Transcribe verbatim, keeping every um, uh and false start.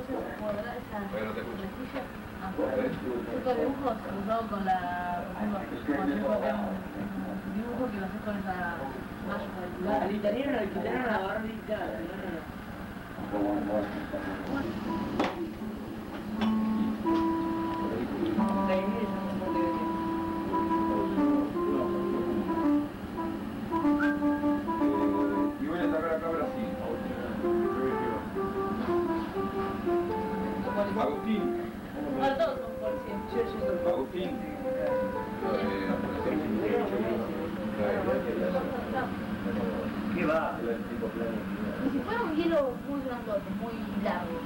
esa cuadrada, esa Bueno, te escucho. rejilla. Ah, estos dibujos los hago con la... Cuando tengo acá un dibujo que lo haces con esa malla. Al italiano, al italiano la barbita, no, no, no. Y voy a sacar acá Brasil. Agustín. Ah, todos son policías. Agustín. ¿Qué va? Y si fuera un hielo muy grandote, muy largo,